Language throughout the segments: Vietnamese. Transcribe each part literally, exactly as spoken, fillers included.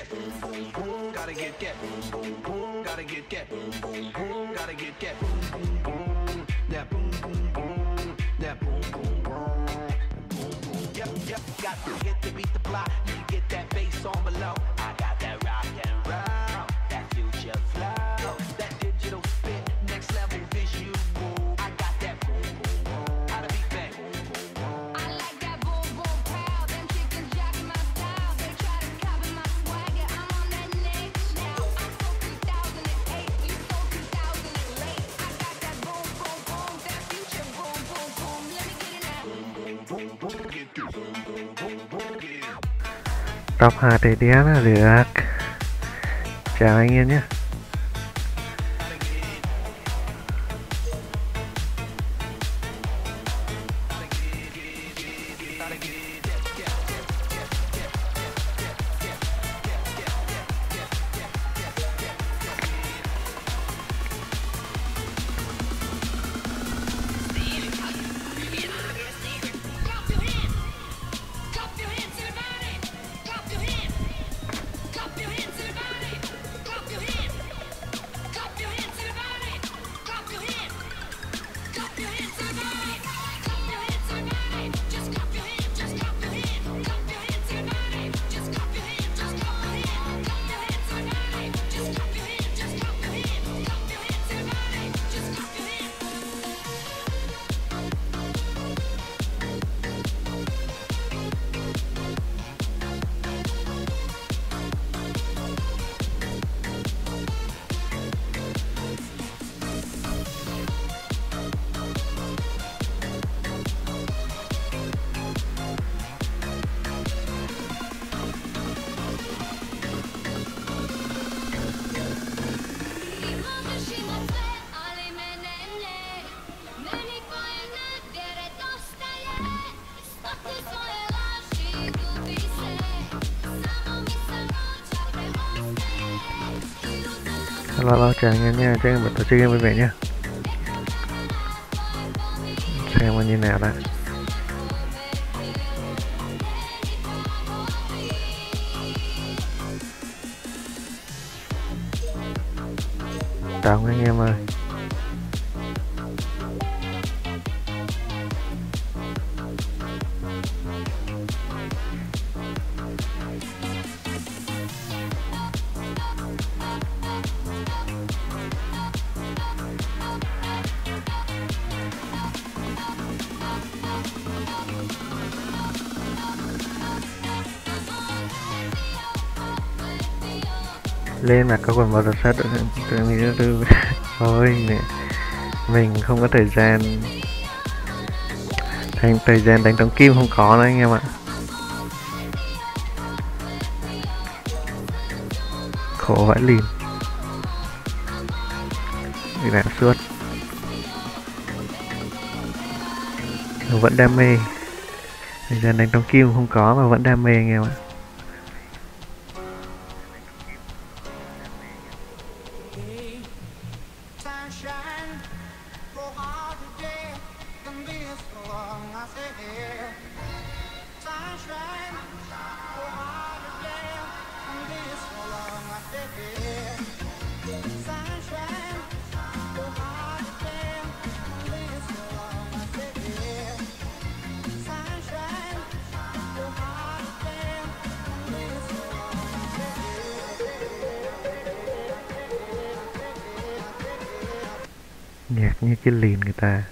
that boom boom boom, gotta get that boom boom boom, gotta get that boom boom boom, gotta get that boom boom boom, that boom boom boom, that boom boom boom, boom boom. Yep, yep, got to hit to beat the block. You can get that bass on below. I got that rock and roll, that future flow, that digital spit, next level visual. I got that boom boom boom, how to beat bang. I like that boom boom pow. Them chickens jacking my style. They try to copy my swagger. I'm on that next now. I'm so two thousand eight, you so two thousand late. I got that boom boom boom, that future boom boom boom. Let me get it now. Boom boom boom, get through. Boom boom boom boom, yeah. Top hai tỷ đéo là được. Chào anh Yên nhé. Clap your hands. Clap your hands, everybody. Clap your hands. Clap your hands, everybody. Clap your hands. Clap your hands, everybody. Clap your hands. Clap your hands, everybody. Clap your hands, everybody. Just clap your hands. Just clap your hands. Clap your hands, everybody. Just clap your hands. Just clap your hands. Clap your hands, everybody. Just clap your hands. Just clap your hands. Clap your hands, everybody. Just clap your hands. Lo lo chào anh em nha, cho em một trò chơi game vui vẻ nha. Xem nó như nào đã. Chào anh em ơi. Lên mà có quần vào giật sát tự mình tư thôi nè, mình không có thời gian, thành thời gian đánh trống kim không có nữa anh em ạ. Khổ vãi lìn bị nạn suốt, vẫn đam mê, thời gian đánh trống kim không có mà vẫn đam mê anh em ạ. Nhạc như cái lìn người ta.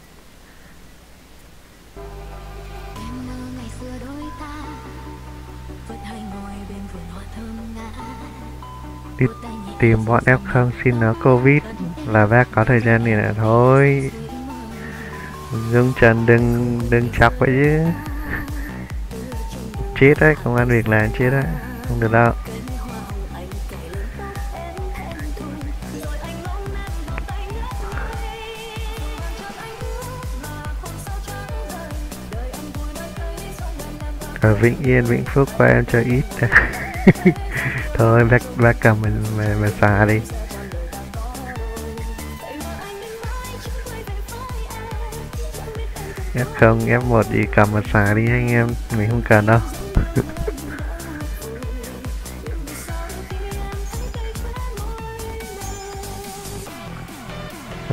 Đi tìm bọn ép không xin nó Covid là bác có thời gian này là thôi. Dung Trần đừng đừng chọc vậy chứ. Chết đấy, công an việc làm chết đấy, không được đâu. Ở Vĩnh Yên, Vĩnh Phúc qua em cho ít. Thôi bác, bác cầm mình mà, mà xả đi. ép không, ép một gì cầm mà xả đi anh em, mình không cần đâu.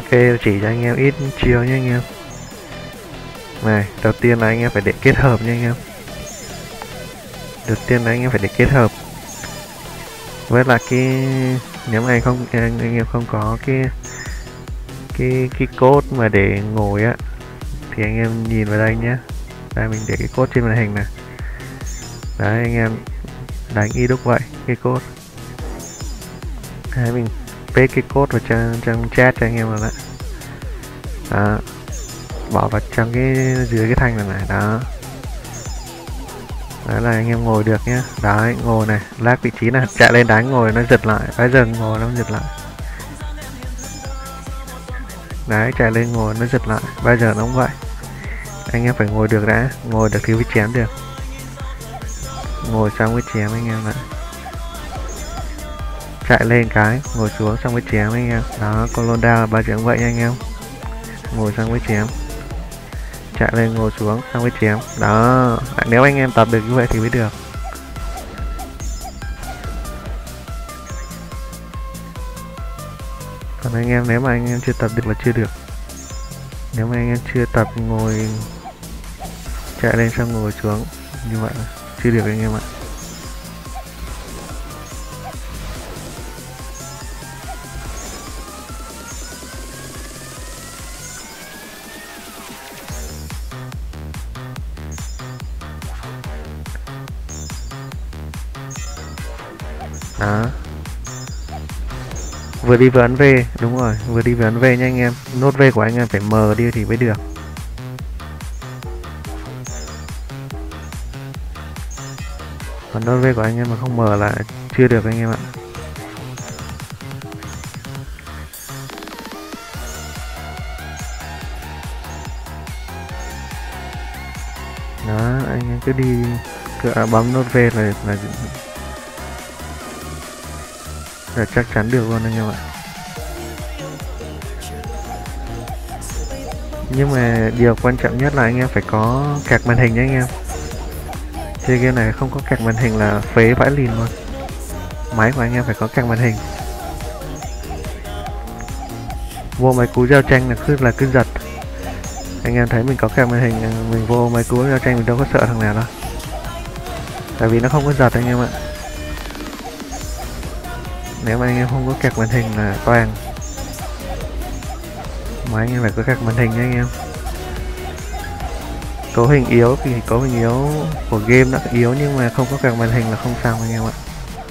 chỉ cho anh em ít chiêu nha anh em. Này, đầu tiên là anh em phải để kết hợp nha anh em. Đầu tiên là anh em phải để kết hợp. Với là cái nếu mà anh không anh, anh em không có cái cái cái code mà để ngồi á thì anh em nhìn vào đây nhé. Đây mình để cái code trên màn hình này. Đấy anh em đánh y đúc vậy cái code. Đấy mình paste cái code vào trong trong chat cho anh em rồi đấy. Đó. Bỏ vào trong cái dưới cái thanh này này đó. Đấy là anh em ngồi được nhé. Đấy ngồi này, lag vị trí này, chạy lên đánh ngồi nó giật lại, bây giờ ngồi nó giật lại. Đấy chạy lên ngồi nó giật lại, bây giờ nó cũng vậy. Anh em phải ngồi được đã, ngồi được thì mới chém được. Ngồi xong mới chém anh em ạ. Chạy lên cái, ngồi xuống xong mới chém anh em. Đó, con lôn đao là bao giờ cũng vậy nha anh em. Ngồi xong mới chém. Chạy lên ngồi xuống xong mới chém. Đó, nếu anh em tập được như vậy thì mới được. Còn anh em nếu mà anh em chưa tập được là chưa được. Nếu mà anh em chưa tập ngồi chạy lên xong ngồi xuống như vậy là chưa được anh em ạ. Đó. Vừa đi vừa ấn V, đúng rồi, vừa đi vừa ấn V nha anh em. Nốt V của anh em phải mờ đi thì mới được. Còn nốt V của anh em mà không mờ là chưa được anh em ạ. Đó, anh em cứ đi cứ bấm nốt V là là là chắc chắn được luôn anh em ạ. Nhưng mà điều quan trọng nhất là anh em phải có cạc màn hình nhé anh em. Chơi game này không có cạc màn hình là phế vãi lìn luôn. Máy của anh em phải có cạc màn hình. Vô máy cú giao tranh là cứ là cứ giật. Anh em thấy mình có cạc màn hình, mình vô máy cú giao tranh mình đâu có sợ thằng nào đâu. Tại vì nó không có giật anh em ạ. Nếu mà anh em không có cạc màn hình là toàn. Mà anh em phải có cạc màn hình nha anh em. Cấu hình yếu thì cấu hình yếu của game đã yếu, nhưng mà không có cạc màn hình là không xong anh em ạ.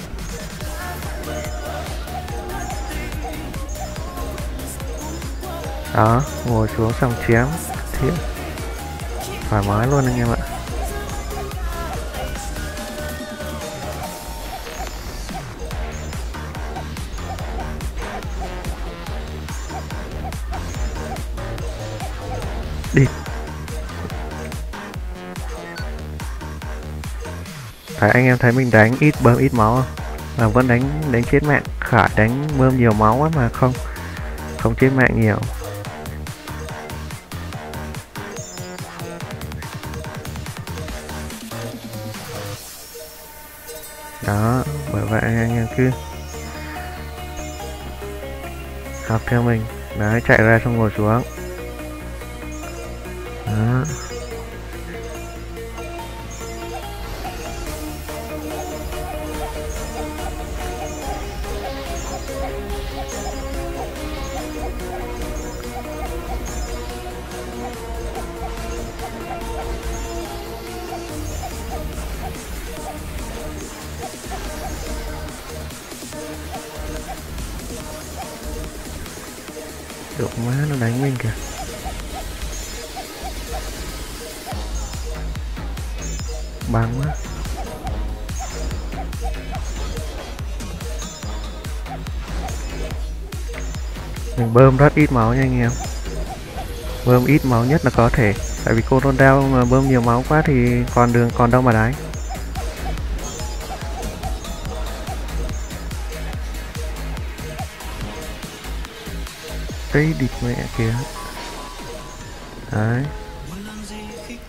Đó, ngồi xuống xong chém thiết thoải mái luôn anh em ạ. Đi. Thấy anh em thấy mình đánh ít bơm ít máu không? Mà vẫn đánh đánh chết mạng. Khải đánh bơm nhiều máu ấy mà không không chết mạng nhiều. Đó, bởi vậy anh em cứ học theo mình. Đấy, chạy ra xong ngồi xuống. Đó. Được má nó đánh mình kìa. Băng quá. Mình bơm rất ít máu nha anh em. Bơm ít máu nhất là có thể. Tại vì cô đao mà bơm nhiều máu quá thì còn đường còn đâu mà đánh. Cái địt mẹ kìa. Đấy.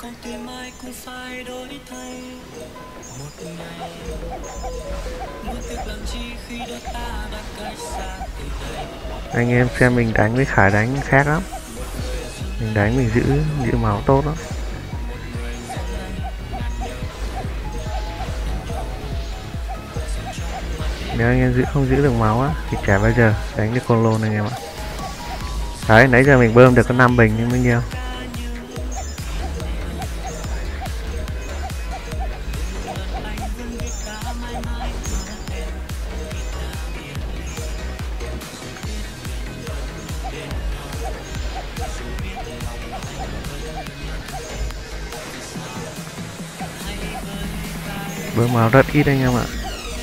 Một ngày, một tiếng Anh em xem mình đánh với Khải đánh khác lắm. Mình đánh mình giữ giữ máu tốt lắm. Nếu anh em giữ không giữ được máu á thì chả bao giờ đánh được con lôn anh em ạ. Đấy, nãy giờ mình bơm được có năm bình nhưng bao nhiêu. Bơm máu rất ít anh em ạ.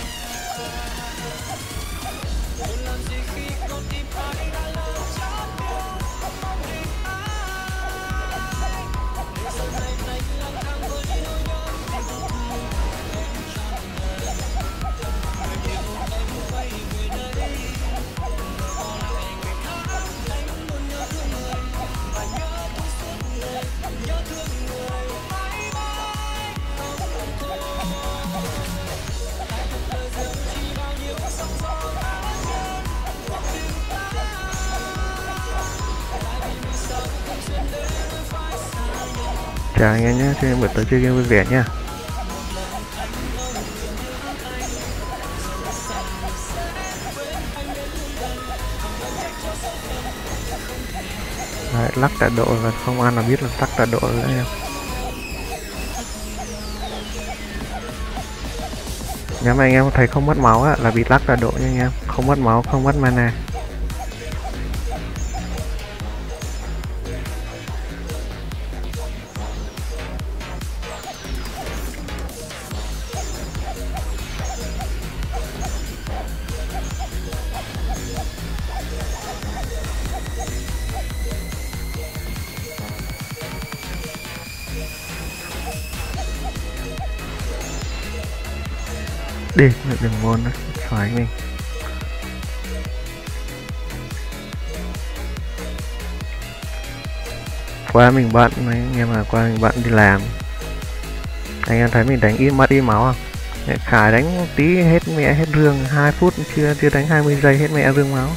Chào anh em nhé, xin buổi tối chơi game vui vẻ nha. Đấy, lắc tạ độ và không ăn là biết là tắc tạ độ nữa em. Nếu mà anh em thấy không mất máu á, là bị lắc tạ độ nha anh em. Không mất máu, không mất mana. Đi, đừng ngon nó xoáy mình. Qua mình bận mấy anh em, mà qua mình bận đi làm. Anh em thấy mình đánh ít mất ít máu không? Khải đánh tí hết mẹ hết rương, hai phút chưa chưa đánh hai mươi giây hết mẹ rương máu.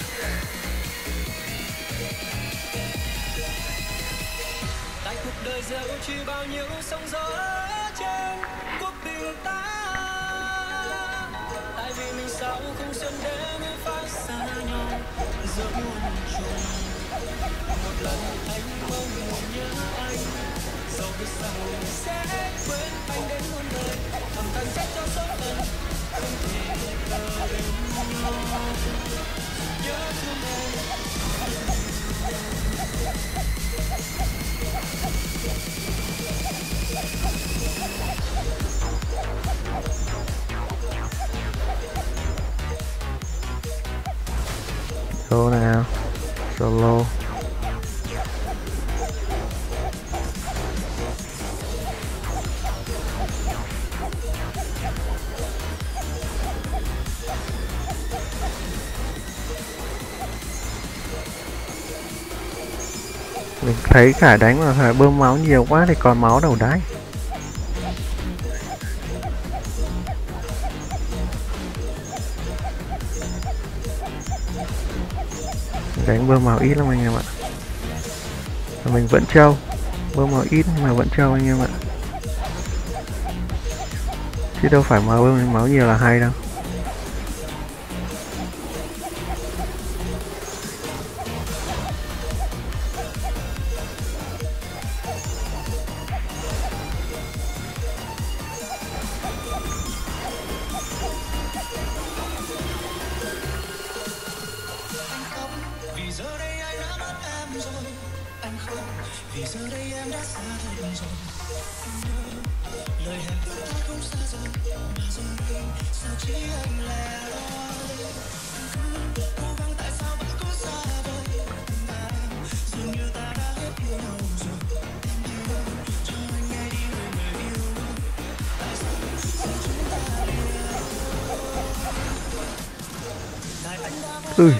Solo nào, solo. Mình thấy Khải đánh mà Khải bơm máu nhiều quá thì còn máu đầu đáy. Đánh bơm máu ít lắm anh em ạ. Mình vẫn trâu, bơm máu ít mà vẫn trâu anh em ạ. Chứ đâu phải mà bơm máu nhiều là hay đâu. Vì giờ đây em đã xa thật rồi. Lời hẹn ước ta không xa rời, mà giờ đây sao chỉ anh lẻ loi. Cố gắng tại sao vẫn cứ xa vời, và dường như ta đã hết yêu nhau rồi. Em yêu cho anh nghe đi người người yêu. Tại sao giờ chúng ta lìa đôi. Ui,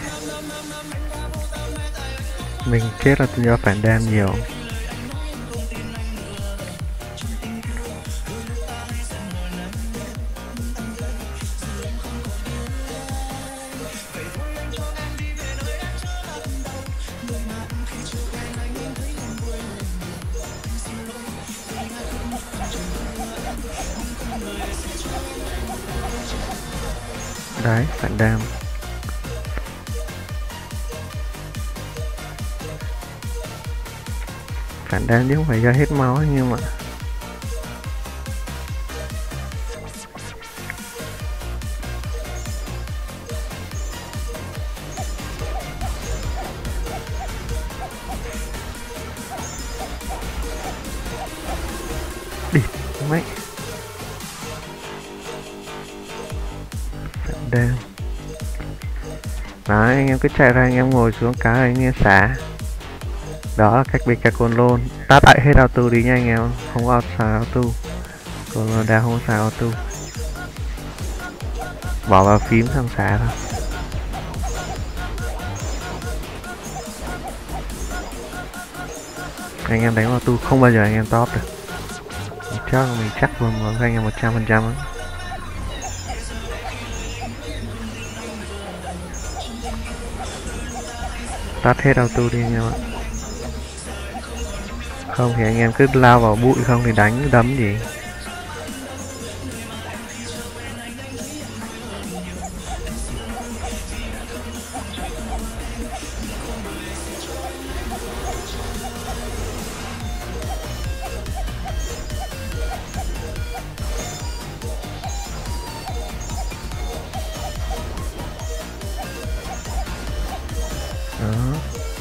mình chết là do phản đam nhiều. Đấy, phản đam. Phản đam chứ không phải do hết máu anh em ạ. Đi mấy phản đam. Đấy, anh em cứ chạy ra, anh em ngồi xuống cái anh em xả. Đó là cách bê ca control. Tắt lại hết auto đi nha anh em, không có xài auto. Còn đang không xài auto. Bỏ vào phím xong xả thôi. Anh em đánh auto không bao giờ anh em top được. Chắc mình chắc luôn với anh em một trăm phần trăm á. Tắt hết auto đi anh em ạ. Không thì anh em cứ lao vào bụi, không thì đánh đấm gì. Đó.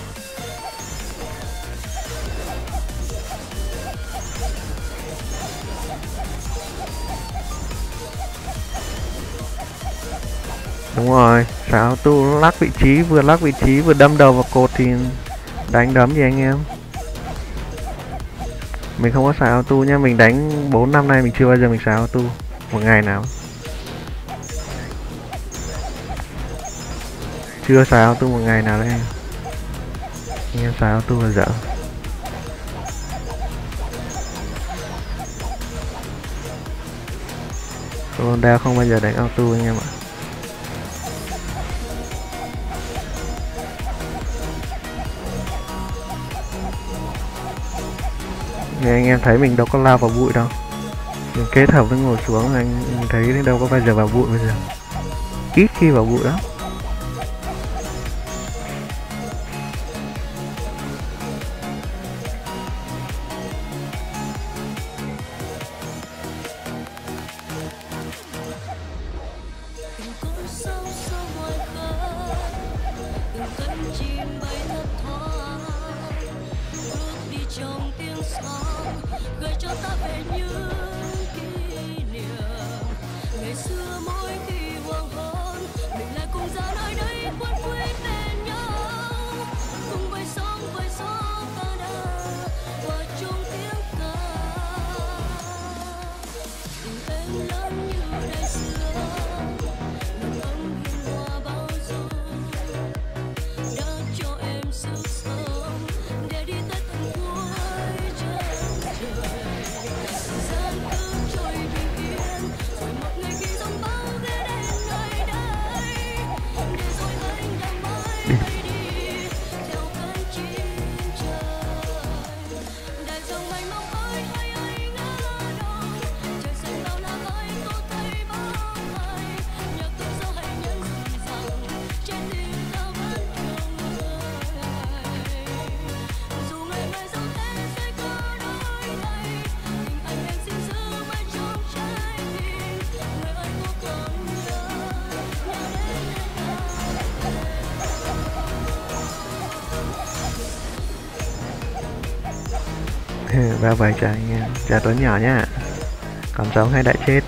Đúng rồi, sao tu lắc vị trí, vừa lắc vị trí vừa đâm đầu vào cột thì đánh đấm gì anh em. Mình không có xài auto nha, mình đánh bốn năm nay mình chưa bao giờ mình xài auto một ngày nào. Chưa xài auto một ngày nào đấy anh. Anh em xài auto là dở. Con đeo không bao giờ đánh auto anh em ạ. Nên anh em thấy mình đâu có lao vào bụi đâu. Mình kết hợp với ngồi xuống anh thấy đâu có bao giờ vào bụi bây giờ. Ít khi vào bụi lắm. Ba vài trái anh em, trái tuấn nhỏ nhá. Còn sống hay đã chết.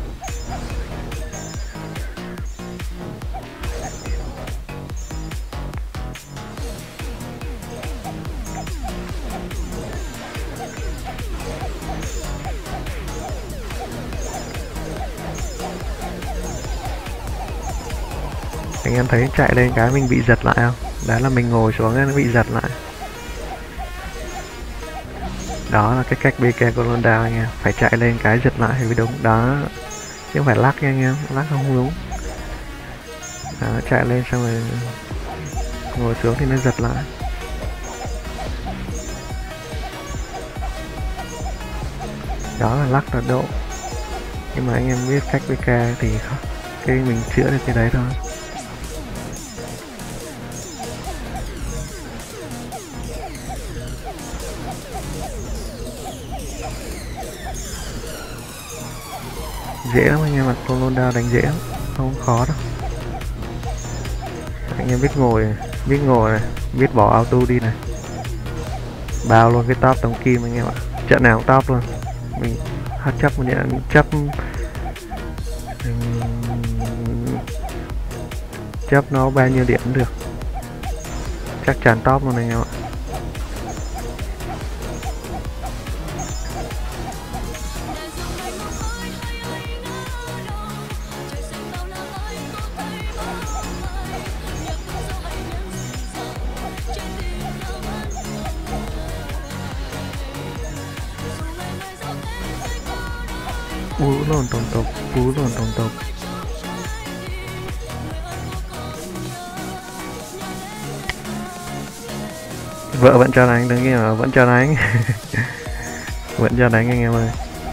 Anh em thấy chạy lên cái mình bị giật lại không? Đó là mình ngồi xuống nó bị giật lại. Đó là cái cách bê ca control down anh em. Phải chạy lên cái giật lại thì mới đúng. Đó. Chứ không phải lắc nha anh em. Lắc không đúng. Đó, chạy lên xong rồi ngồi xuống thì nó giật lại. Đó là lắc là độ. Nhưng mà anh em biết cách bê ca thì không. cái mình chữa được cái đấy thôi. Dễ lắm anh em ạ, con lôn đao đánh dễ lắm, không khó đâu. Anh em biết ngồi, biết ngồi này, biết bỏ auto đi này, bao luôn cái top tống kim anh em ạ. Trận nào cũng top luôn. Mình hát chấp một nhận chấp chấp nó bao nhiêu điểm cũng được, chắc chắn top luôn anh em ạ. Bú lồn tổng tục, bú lồn tổng tục. Vợ vẫn cho đánh, đừng nghe mà vẫn cho đánh. Vẫn cho đánh anh em ơi.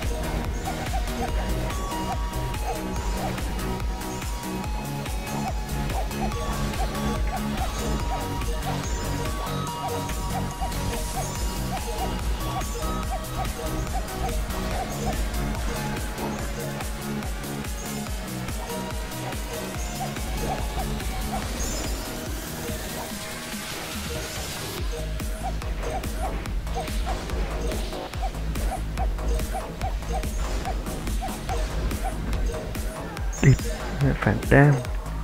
Địt, phản đam.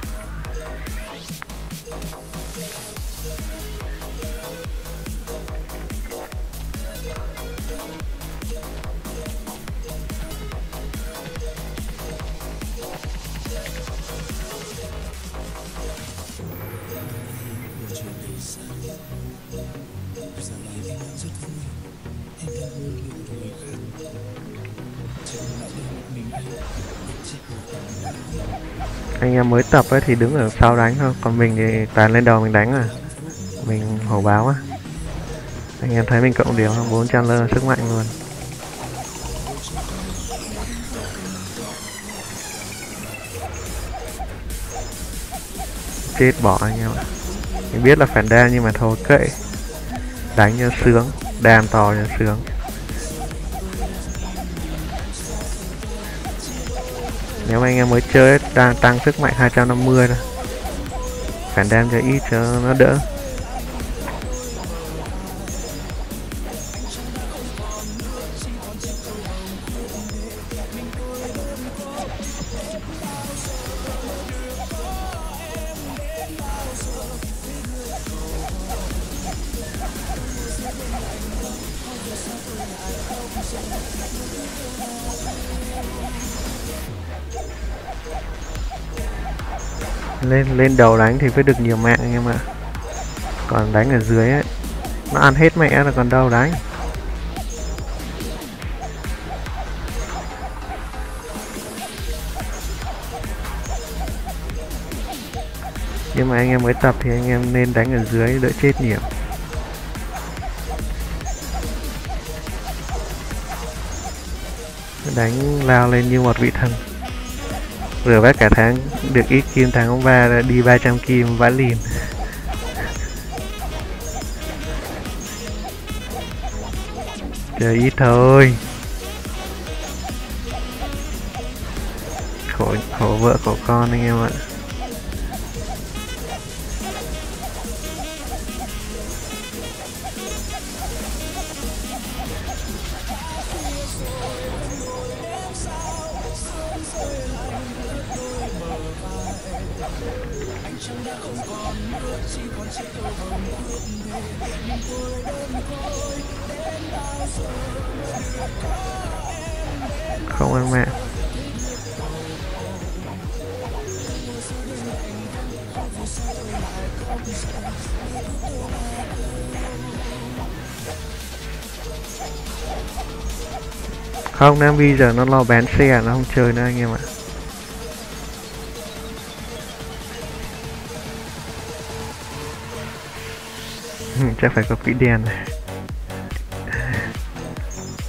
Anh em mới tập ấy thì đứng ở sau đánh thôi, còn mình thì toàn lên đầu mình đánh à. Mình hổ báo á. Anh em thấy mình cộng điểm không? bốn trăm lơ sức mạnh luôn. Chết bỏ anh em ạ. Mình biết là phản đa nhưng mà thôi kệ. Đánh cho sướng, đàn to cho sướng. Nếu anh em mới chơi đang tăng sức mạnh hai trăm năm mươi thôi. Phản đam cho ít cho nó đỡ. Lên lên đầu đánh thì phải được nhiều mạng anh em ạ. Còn đánh ở dưới ấy, nó ăn hết mẹ là còn đâu đánh. Nhưng mà anh em mới tập thì anh em nên đánh ở dưới đỡ chết nhiều. Đánh lao lên như một vị thần. Vừa vác cả tháng được ít kim, tháng hôm ba đi ba trăm kim vãi lìn. Chơi ít thôi. Khổ, khổ vợ khổ con anh em ạ. Không ăn mạng. Không, Nam Vi giờ nó lo bán xe, nó không chơi nữa anh em ạ. Chắc phải có quỹ đen này.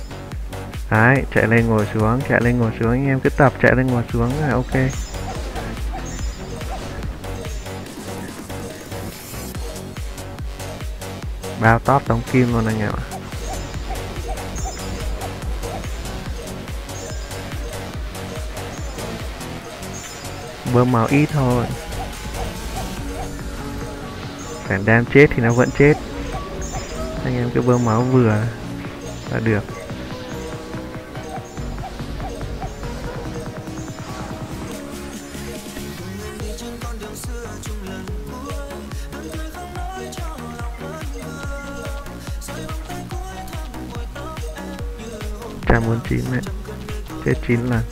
Đấy, chạy lên ngồi xuống, chạy lên ngồi xuống anh em cứ tập chạy lên ngồi xuống là ok. Bao top đóng kim luôn anh em ạ. Bơm máu ít thôi. Phản đam chết thì nó vẫn chết. Anh em cứ bơm máu vừa là được. một trăm bốn mươi chín này. Chết chín lần.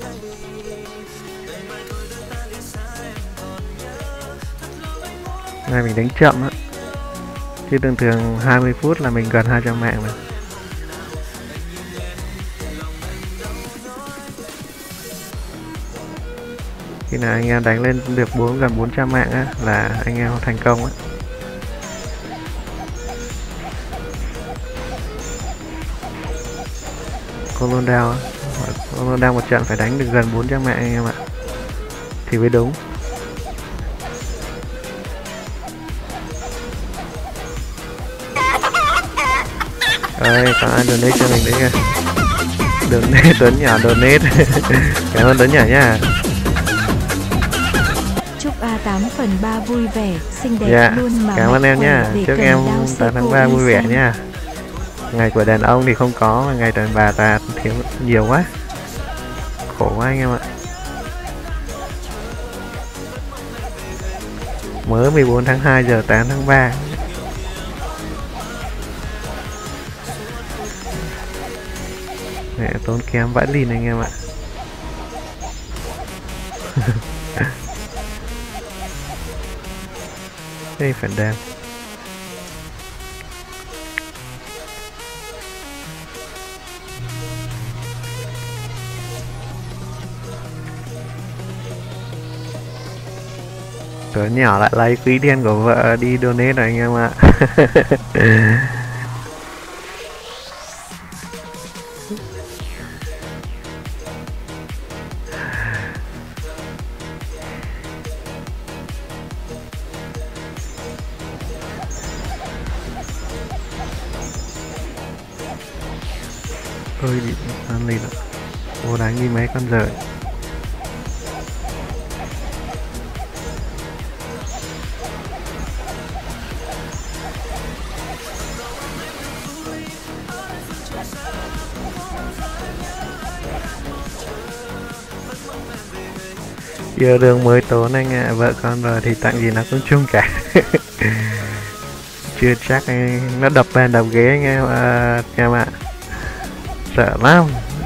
Này mình đánh chậm á. Chứ thường thường hai mươi phút là mình gần hai trăm mạng rồi. Khi nào anh em đánh lên được bốn gần bốn trăm mạng á là anh em thành công á. Colon down á. Colon down một trận phải đánh được gần bốn trăm mạng anh em ạ. Thì mới đúng. Ơi, có ai donate cho mình đấy kìa. Donate, Tuấn nhỏ donate. Cảm ơn Tuấn nhỏ nha. Chúc A tám phần ba vui vẻ, xinh đẹp Dạ, luôn mà. cảm ơn em nha. Chúc em tám tháng ba vui vẻ nha. Ngày của đàn ông thì không có, mà ngày đàn bà ta thiếu nhiều quá. Khổ quá anh em ạ. Mới mười bốn tháng hai giờ tám tháng ba. Mẹ tốn kém vãi lìn anh em ạ. Đây phản đam. Tuấn nhỏ lại lấy quý tiền của vợ đi donate rồi anh em ạ. Ôi bị ăn lì rồi. Ô đánh như mấy con rời. Yêu đương mới tốn anh ạ. À. Vợ con rồi thì tặng gì nó cũng chung cả. Chưa chắc anh nó đập bàn đập ghế anh em à, em ạ. Sợ lắm.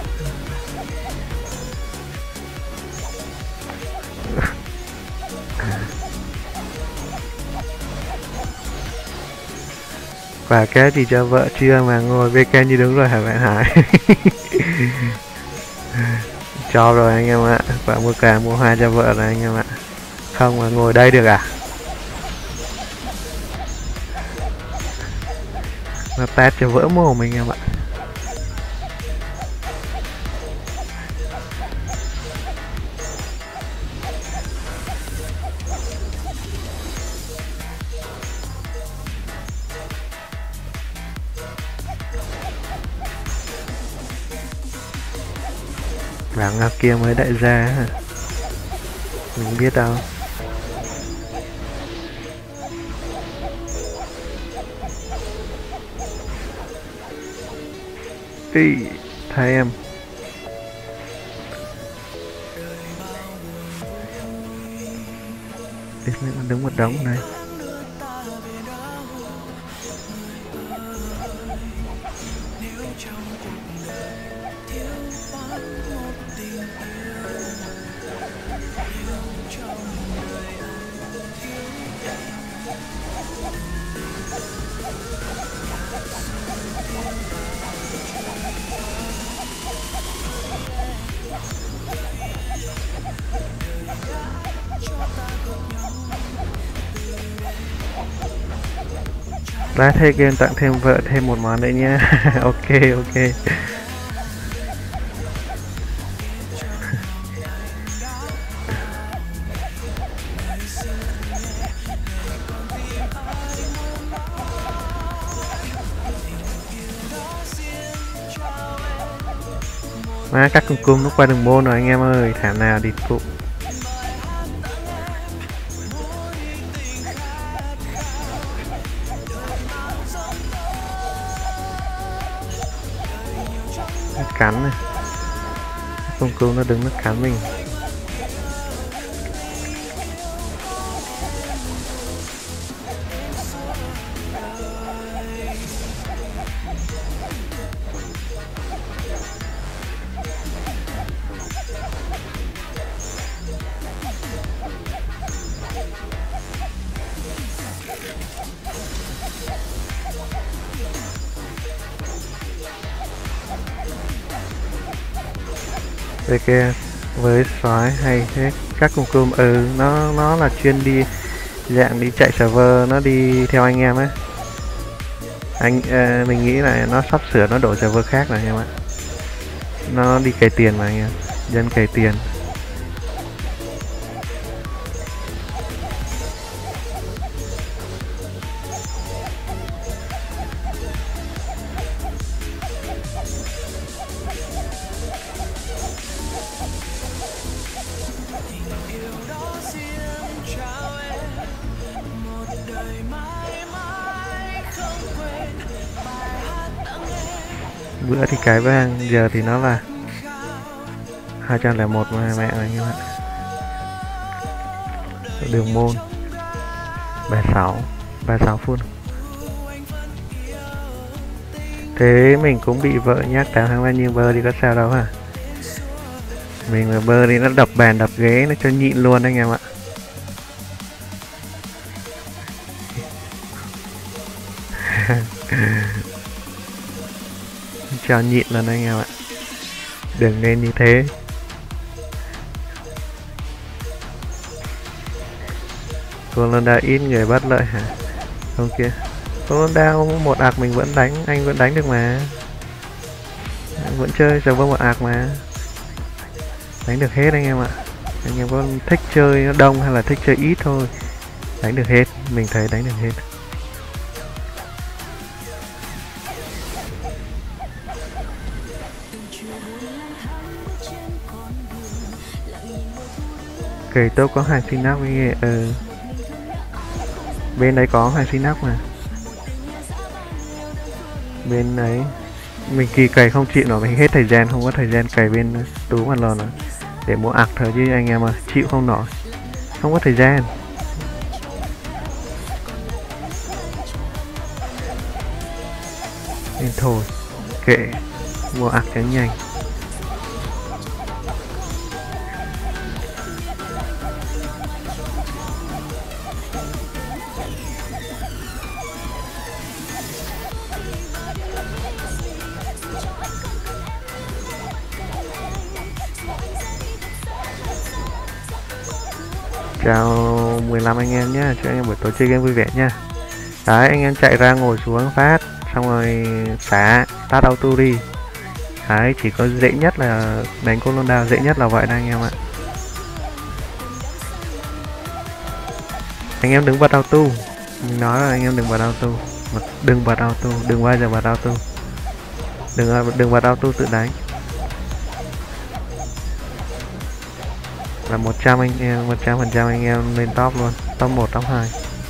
Quả cái thì cho vợ chưa mà ngồi bê ca như đúng rồi hả bạn Hải. Cho rồi anh em ạ. Quả mua cả mua hoa cho vợ rồi anh em ạ. Không mà ngồi đây được à. Nó tát cho vỡ mồm anh em ạ. Vàng ngọc kia mới đại gia hả? Mình biết đâu. Ý, thay em. Để nó đứng một đống này. Đã thay game tặng thêm vợ thêm một món nữa nha. Ok ok. Mà các cung cung nó qua đường môn rồi anh em ơi, thảm nào địt phụ. Nó cắn này, cung cung nó đứng nó cắn mình. Đây kia với xoái hay thế, các cùng cùm ừ nó nó là chuyên đi dạng đi chạy server, nó đi theo anh em ấy. Anh uh, mình nghĩ là nó sắp sửa nó đổi server khác rồi anh em ạ. Nó đi cày tiền mà anh em, dân cày tiền. Bữa thì cái vang, giờ thì nó là hai trăm lẻ một mà mẹ anh em ạ. Đường môn ba sáu ba sáu phút. Thế mình cũng bị vợ nhắc tám tháng bao nhiêu bơ đi có sao đâu hả? Mình mà bơ đi nó đập bàn đập ghế nó cho nhịn luôn anh em ạ. Cho nhịn lần anh em ạ, đừng nên như thế. Colonda ít người bất lợi hả? Không kia, Colonda một ạc mình vẫn đánh, anh vẫn đánh được mà, anh vẫn chơi server một ạc mà, đánh được hết anh em ạ. Anh em có thích chơi nó đông hay là thích chơi ít thôi, đánh được hết, mình thấy đánh được hết. Kể tôi có hàng xin nắp với ừ. Bên đấy có hàng xin nắp mà. Bên đấy mình kỳ cày không chịu nổi, mình hết thời gian, không có thời gian cày bên tú một lần nữa để mua ạc thôi chứ anh em à, chịu không nổi, không có thời gian. Nên thôi kệ, mua ạc cho nhanh. Chào mười lăm anh em nhé, cho anh em buổi tối chơi game vui vẻ nha. Đấy, anh em chạy ra ngồi xuống phát, xong rồi xả, tắt auto đi. Đấy, chỉ có dễ nhất là đánh Colonda, dễ nhất là vậy đó anh em ạ. Anh em đừng bật auto, mình nói là anh em đừng bật auto, đừng bật auto, đừng bao giờ bật auto, đừng đừng bật auto tự đánh. Là một trăm anh em, một trăm phần trăm anh em lên top luôn, top một, top hai.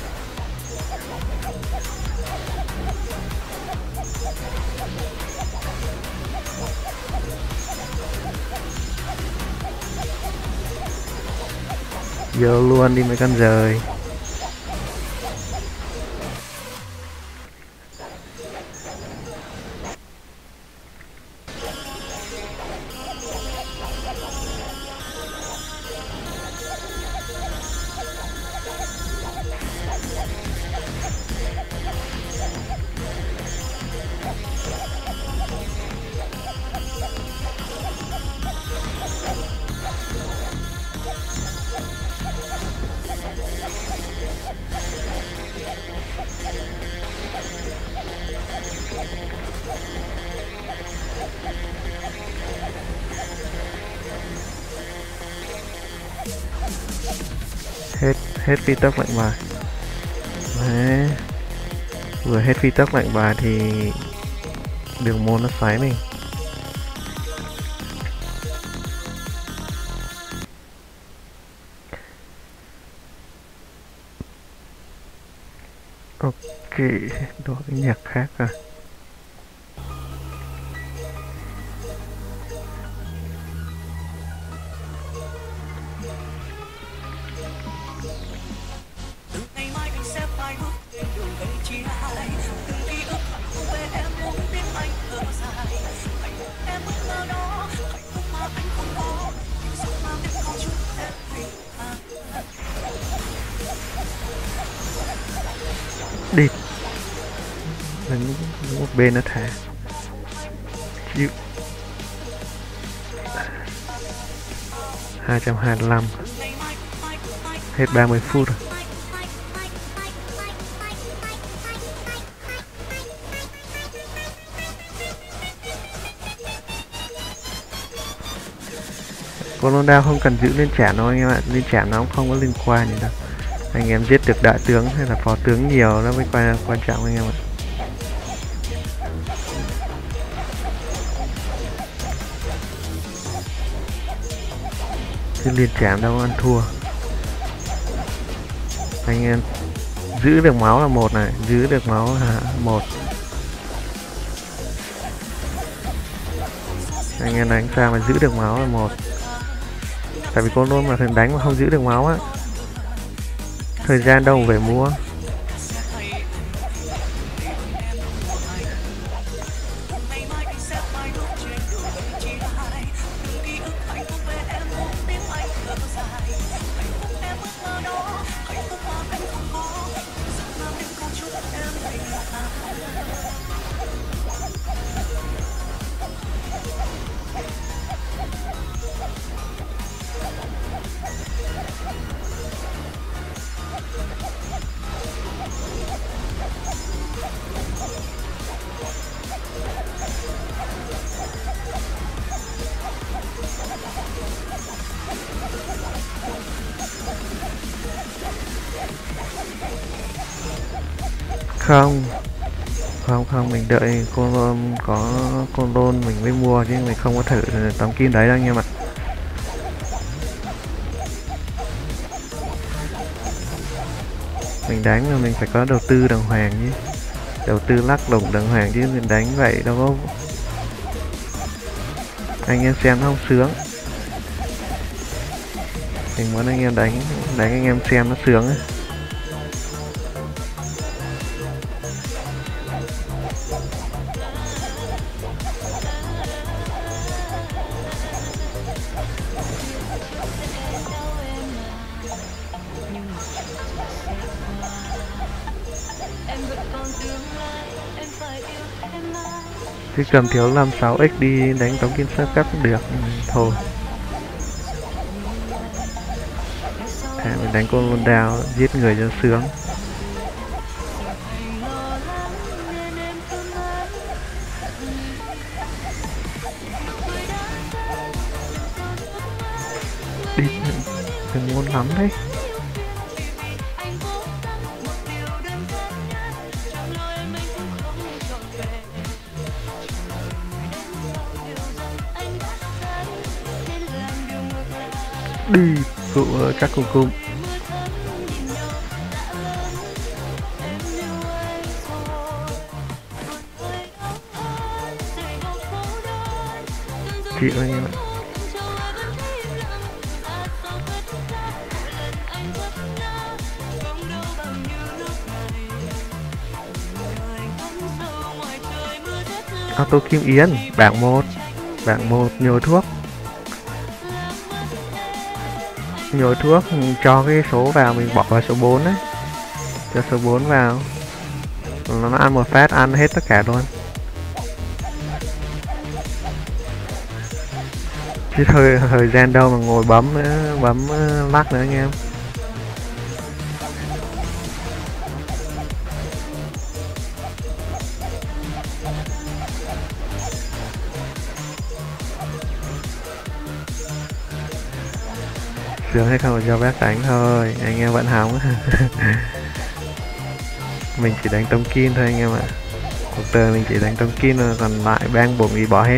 Vô luôn đi mấy con rời. hết hết phi tốc lệnh bài. Đấy. Vừa hết phi tốc lệnh bài thì đường môn nó xoáy mình. Ok, đổi cái nhạc khác à. Ngày mai anh sẽ phải bước trên đường về chia hai, từng ký ức hạnh phúc về em muốn biết anh thở dài, hạnh phúc em ước mơ đó, hạnh phúc mà anh không có, nhưng giấc mơ em có chút em vì anh. Đi mình một bên nó thả chịu. Hai trăm hai mươi lăm, hết ba mươi phút rồi. Con lon đao không cần giữ lên chạm đâu anh em ạ, lên chạm nó cũng không có liên quan gì đâu. Anh em giết được đại tướng hay là phó tướng nhiều nó mới quan quan trọng anh em ạ. Chứ liên chạm đâu ăn thua. Anh em giữ được máu là một này, giữ được máu là một. Anh em đánh sao mà giữ được máu là một. Tại vì con luôn mà thằng đánh mà không giữ được máu á, thời gian đâu về mua. Không không không mình đợi con có con đôn mình mới mua chứ mình không có thử tấm kim đấy đâu anh em ạ. Mình đánh mà mình phải có đầu tư đàng hoàng chứ, đầu tư lắc lủng đàng hoàng chứ mình đánh vậy đâu có anh em xem nó không sướng. Mình muốn anh em đánh đánh anh em xem nó sướng ấy. Chứ cầm thiếu năm sáu x đi đánh tống kim sơ cấp được thôi. À, mình đánh con lôn đao giết người cho sướng. Đi mình muốn lắm đấy. Đi cụ các cùng cung. Chịu anh em ạ. Auto Kim Yến bảng một, bảng một nhồi thuốc. Nhồi thuốc cho cái số vào mình bỏ vào số bốn đấy, cho số bốn vào nó ăn một phát ăn hết tất cả luôn. Chứ thời thời gian đâu mà ngồi bấm nữa, bấm lắc nữa anh em. Sướng hay không cho bác đánh thôi, anh em vẫn hóng. Mình chỉ đánh tông kim thôi anh em ạ. Cuộc đời mình chỉ đánh tông kim rồi, còn lại bang bổng ý bỏ hết.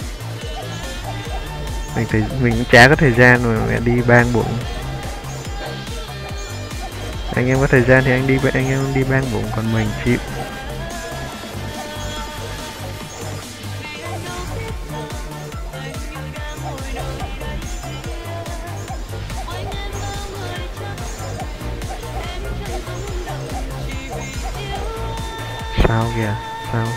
Mình thì mình cũng chả có thời gian mà mẹ đi bang bổng. Anh em có thời gian thì anh đi, anh em đi bang bụng, còn mình chịu. Sao kìa, sao?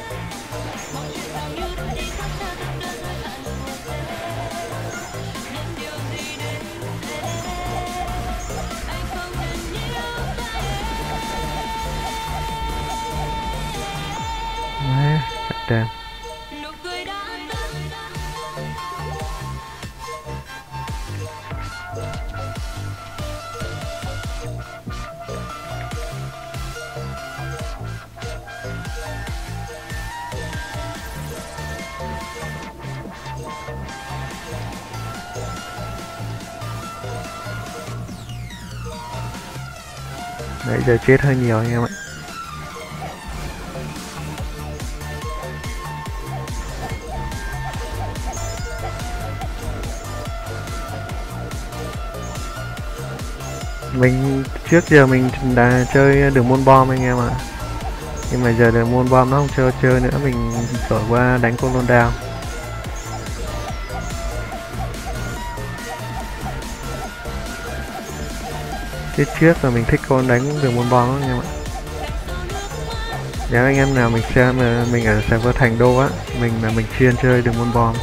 Má, damn. Nãy giờ chết hơi nhiều anh em ạ. Mình trước giờ mình đã chơi đường môn bom anh em ạ. Nhưng mà giờ đường môn bom nó không chơi chơi nữa, mình đổi qua đánh con lôn đao. Cái trước là mình thích con đánh đường môn bom đó anh em ạ. Nếu anh em nào mình xem là mình ở server Thành Đô á, mình là mình chuyên chơi đường môn bom.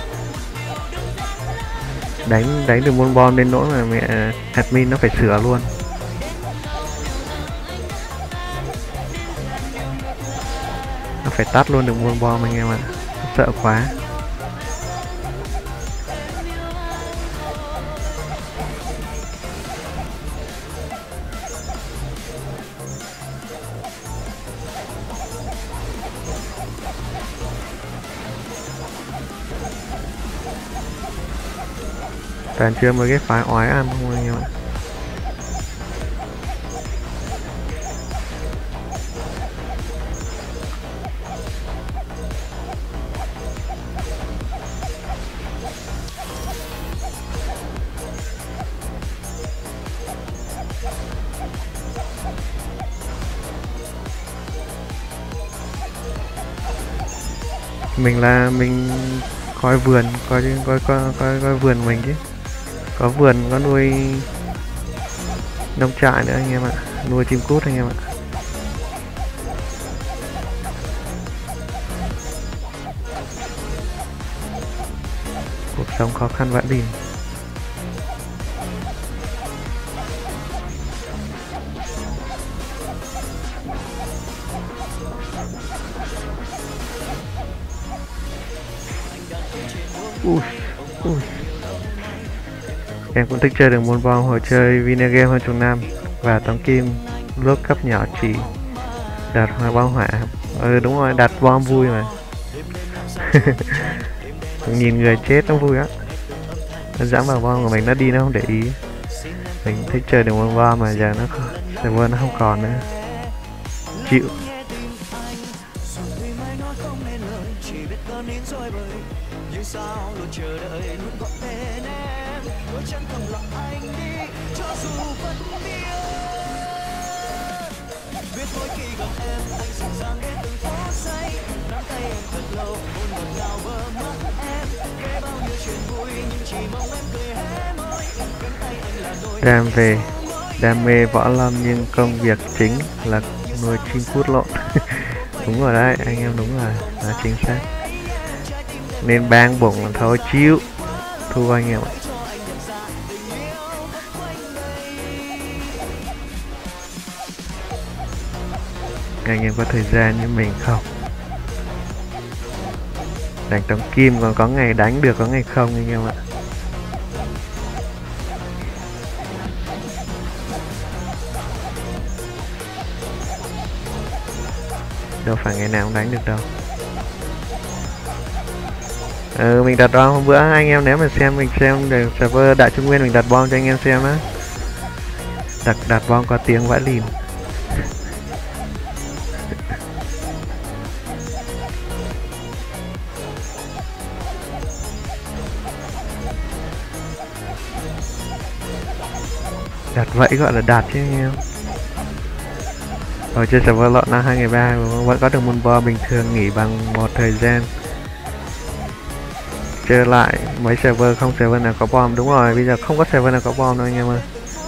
Đánh đánh đường môn bom đến nỗi mà mẹ admin nó phải sửa luôn. Nó phải tắt luôn đường môn bom anh em ạ. Sợ quá. Toàn chưa mấy cái phái oái ăn không anh em ạ. Mình là mình coi vườn, coi coi coi coi, coi vườn mình chứ. Có vườn, có nuôi nông trại nữa anh em ạ, nuôi chim cút anh em ạ. Cuộc sống khó khăn vãi đìn. Ui, ui. Em cũng thích chơi đường môn bom, hồi chơi Vinagame hơn chục năm và tống kim lúc cấp nhỏ chỉ đặt hoa bom hỏa. Ừ đúng rồi, đặt bom vui mà. Nhìn người chết nó vui á. Nó dám vào bom của mình, nó đi nó không để ý. Mình thích chơi đường môn bom mà giờ nó server nó không còn nữa. Chịu. Đam về đam mê võ lâm nhưng công việc chính là nuôi chim cút lộn. Đúng rồi đấy anh em, đúng rồi, là chính xác. Nên bang bổng thôi chịu thua anh em ạ. Anh em có thời gian như mình không? Đánh tống kim còn có ngày đánh được, có ngày không anh em ạ. Đâu phải ngày nào cũng đánh được đâu. Ừ, mình đặt bom hôm bữa anh em nếu mà xem mình xem được server Đại Trung Nguyên mình đặt bom cho anh em xem á. Đặt đặt bom có tiếng vãi lìn. Đặt vậy gọi là đạt chứ anh em. Hồi chơi server lộn năm hai ba vẫn có được môn bo bình thường nghỉ bằng một thời gian. Chơi lại mấy server không server nào có bom, đúng rồi, bây giờ không có server nào có bom đâu anh em ơi.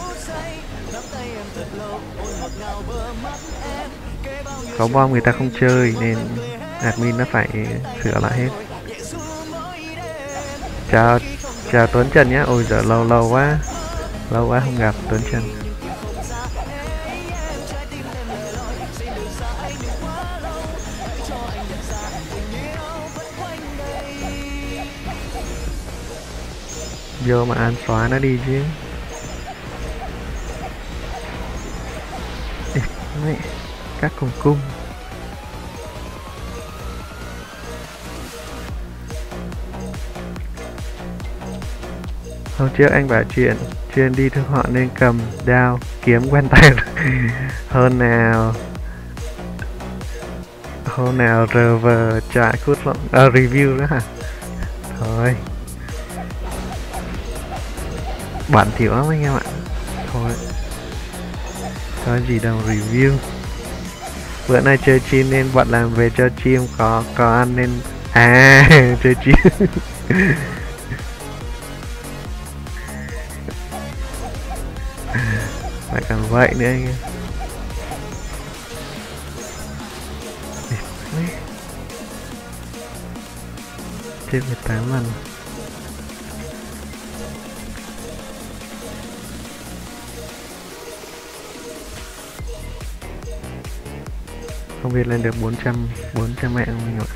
Có bom người ta không chơi nên admin nó phải sửa lại hết. Chào chào Tuấn Trần nhé. Ôi giờ lâu lâu quá lâu quá không gặp Tuấn Trần. Vô mà ăn xóa nó đi chứ. Ê, các cùng cung. Hôm trước anh bảo chuyện chuyên đi thương họ nên cầm dao kiếm quen tay. Hôm nào hôm nào rờ vờ trại cút lộn à, review đó hả? Thôi bản thiểu lắm anh em ạ. Thôi có gì đâu review. Bữa nay chơi chim nên bọn làm về cho chim có có ăn nên à chơi chim. Lại còn vậy nữa anh em. Chết mười tám lần. Không biết lên được bốn trăm bốn trăm mạng không anh ạ.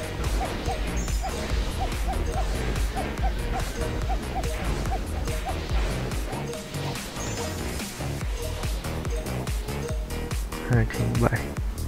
Hai chín bảy.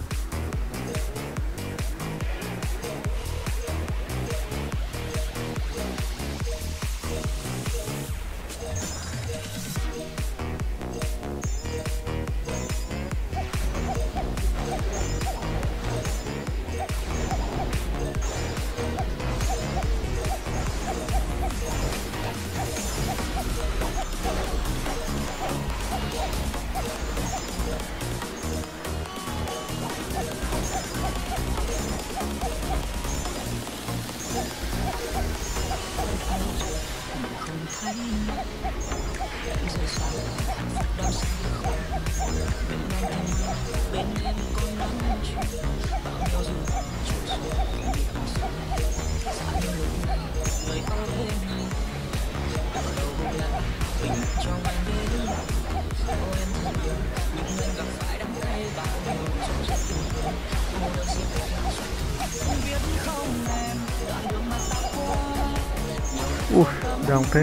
Ui, đông thế.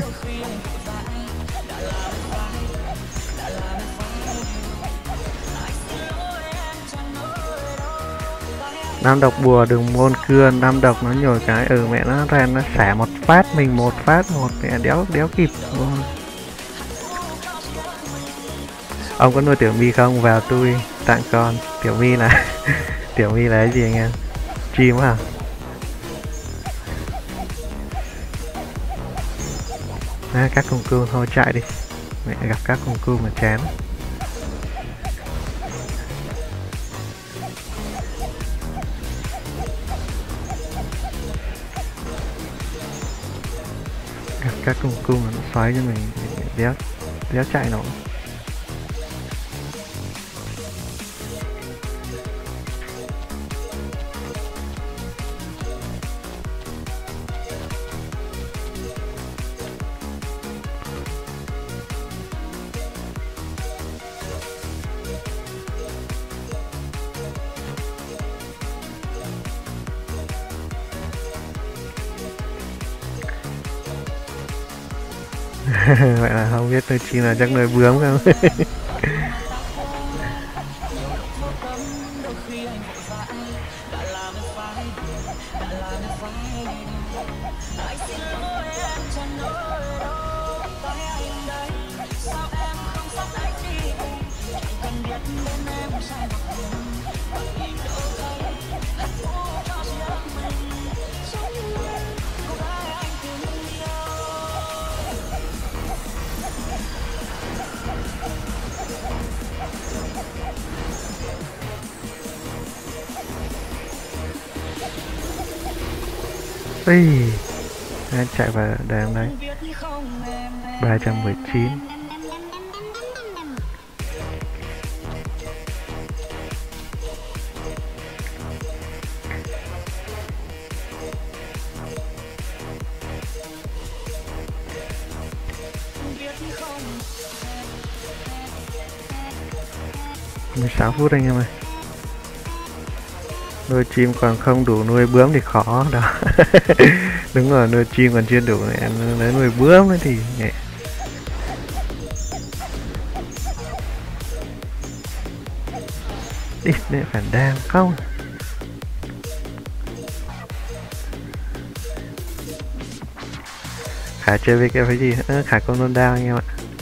Nam độc bùa đừng môn cưa, nam độc nó nhồi cái ừ mẹ nó ra nó xả một phát mình một phát một mẹ đéo đéo kịp luôn. Ông có nuôi tiểu my không? Vào tôi tặng con. Tiểu my là tiểu my là cái gì anh em? Chim à? À, các con cừu thôi chạy đi. Mẹ gặp các con cừu mà chán. Gặp các con cừu mà nó xoáy cho mình đéo đéo chạy nổi. Vậy là không biết tôi chi là chắc nuôi bướm không. Ây, anh chạy vào đàn đấy. ba trăm mười chín. mười sáu phút anh em ơi. Nuôi chim còn không đủ nuôi bướm thì khó đó. Đúng rồi, nuôi chim còn chưa đủ này, lấy nuôi bướm nữa thì nhẹ. Đi, để phản đam không. Khả chơi với cái cái gì nữa, Khả con non đao anh em ạ.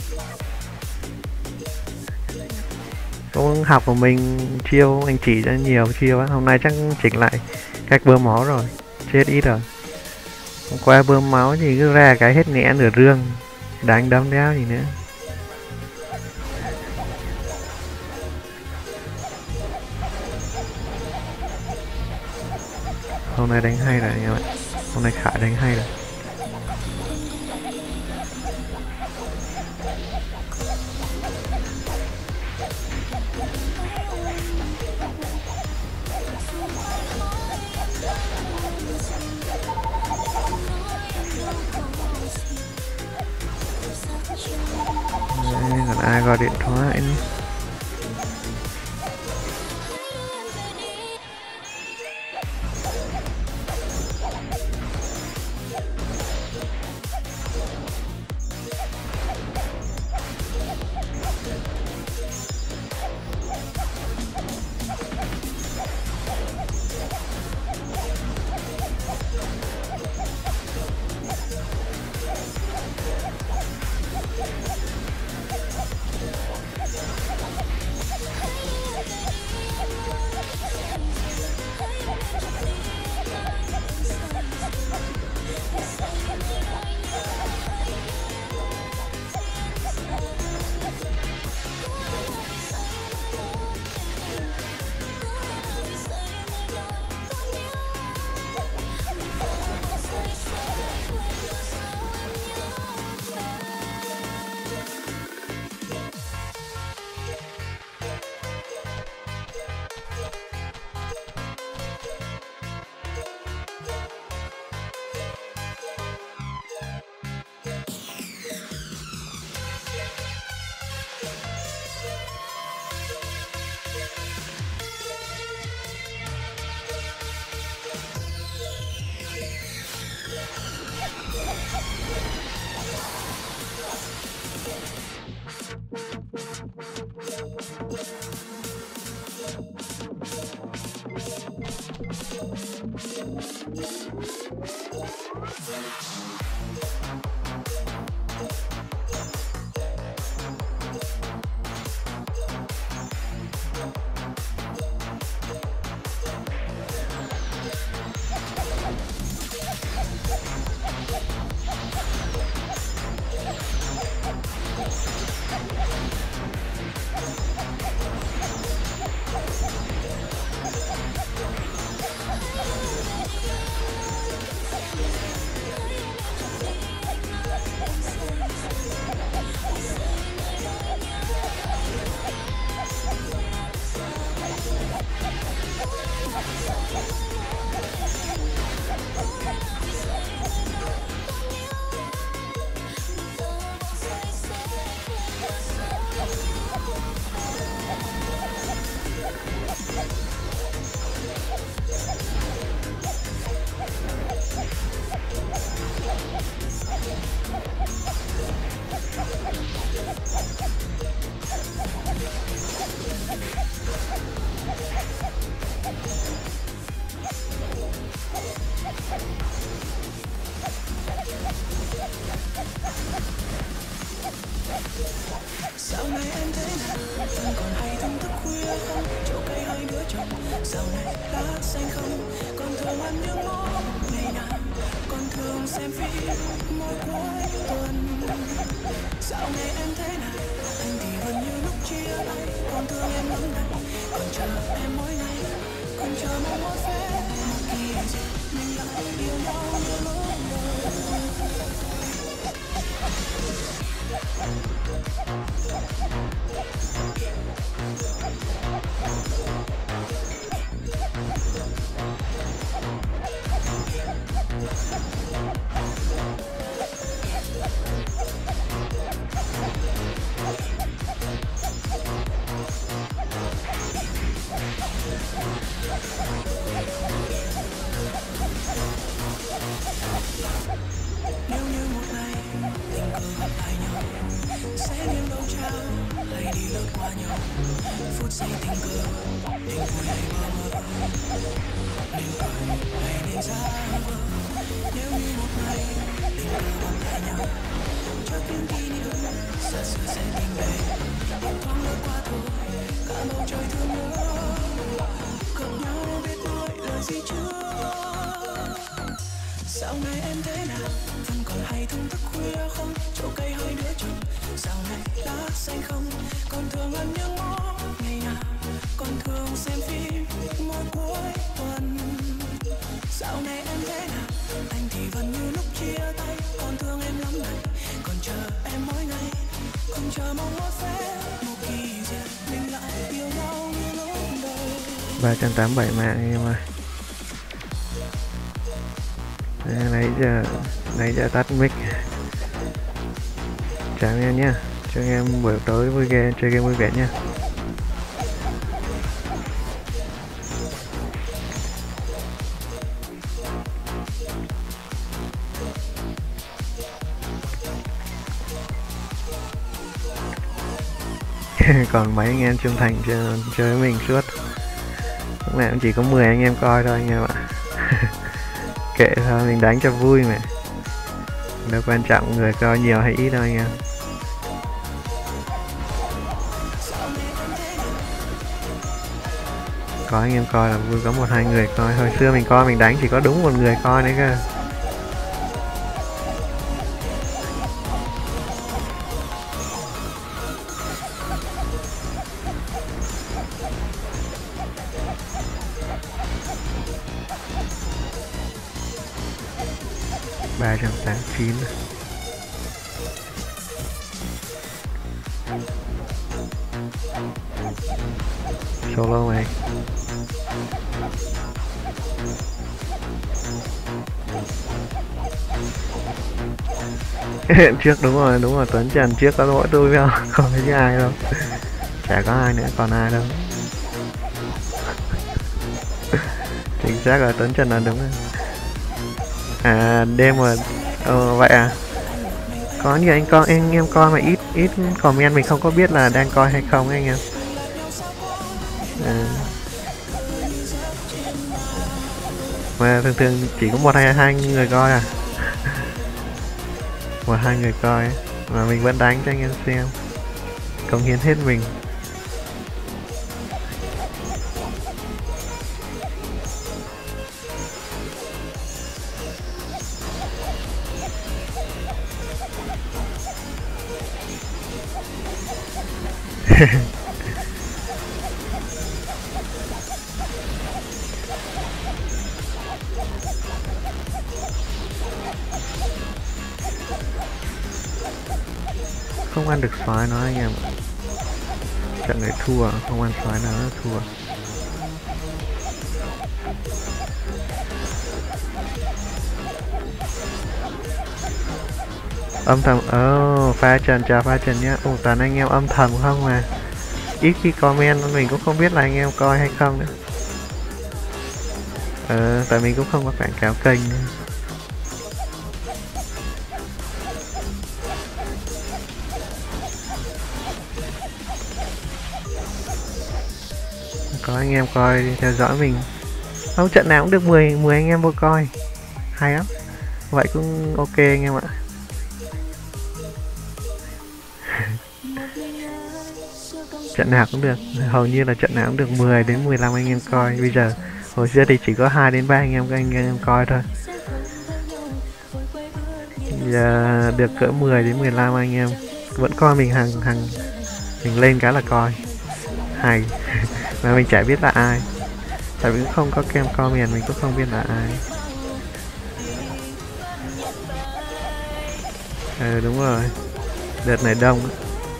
Cũng học của mình chiêu, anh chỉ cho nhiều chiêu á. Hôm nay chắc chỉnh lại cách bơm máu rồi, chết ít rồi. Hôm qua bơm máu thì cứ ra cái hết nghẽ nửa rương, đánh đấm đéo gì nữa. Hôm nay đánh hay rồi anh em ạ. Hôm nay Khả đánh hay rồi. Đây, còn ai gọi điện thoại nữa. dạo này lá xanh không còn thường ăn những món ngày nào, còn thường xem phim mỗi cuối tuần. Dạo này em thế này, anh thì gần như lúc chia tay, còn thương em lắm này, còn chờ em mỗi ngày, còn chờ mong một phép kỳ diệu mình lại yêu nhau như lúc đầu. Nếu như một ngày tình cờ gặp lại nhau, sẽ nghiêng đầu trao hay đi lướt qua nhau, phút giây tình cờ nên vui hay bơ mơ, nên cười hay nên giả vờ. Nếu như một ngày tình cờ gặp lại nhau, cho những kỷ niệm xa xưa sẽ tìm về, thoáng lướt qua thôi cả bầu trời thương nhớ, gặp nhau biết nói lời gì chưa. Dạo này em thế nào, vẫn còn hay thung thức khuya không, chỗ cây hơi đứa chồng. Dạo này lá xanh không, còn thường ăn những món ngày nào, còn thường xem phim mỗi cuối tuần. Dạo này em thế nào, anh thì vẫn như lúc chia tay, còn thương em lắm này, còn chờ em mỗi ngày, còn chờ mong một phép một kỳ diệu mình lại yêu nhau như lúc đầu. ba trăm tám mươi bảy mạng em ơi. Đấy, nãy giờ nãy giờ tắt mic. Chào anh em nhé, cho anh em buổi tối vui game, chơi game vui vẻ nha. Còn mấy anh em trung thành chơi, chơi với mình suốt, lúc nào cũng chỉ có mười anh em coi thôi anh em ạ. Kệ thôi, mình đánh cho vui mà, đâu quan trọng người coi nhiều hay ít đâu anh em. Có anh em coi là vui, có một hai người coi. Hồi xưa mình coi mình đánh chỉ có đúng một người coi đấy cơ. ba trăm tám mươi chín. Solo mày. Trước đúng rồi, đúng rồi, Tuấn Trần trước có mỗi tôi phải không? Không thấy ai đâu. Chả có ai nữa, còn ai đâu. Chính xác rồi, Tuấn Trần là đúng rồi. À đêm mà ờ, vậy à, có nhiều anh coi anh em coi mà ít ít comment mình không có biết là đang coi hay không anh em. À. Mà thường thường chỉ có một hay hai người coi à. Một hai người coi mà mình vẫn đánh cho anh em xem, cống hiến hết mình. Không ăn được xoái nó anh em ạ. Trận này thua, không ăn xoái nó thua. Âm thầm, oh, pha trần, chào pha trần nhá. Ồ, toàn anh em âm thầm không mà. Ít khi comment mình cũng không biết là anh em coi hay không nữa. Ờ, tại mình cũng không có quảng cáo kênh nữa. Có anh em coi theo dõi mình. Không, trận nào cũng được mười mười anh em vô coi. Hay lắm. Vậy cũng ok anh em ạ. Trận nào cũng được, hầu như là trận nào cũng được mười đến mười lăm anh em coi. Bây giờ hồi xưa thì chỉ có hai đến ba anh em anh em coi thôi. Giờ được cỡ mười đến mười lăm anh em vẫn coi mình, hàng hàng mình lên cái là coi. Hay. Mà mình chả biết là ai. Tại vì cũng không có kem comment, mình cũng không biết là ai. Ừ đúng rồi, đợt này đông á.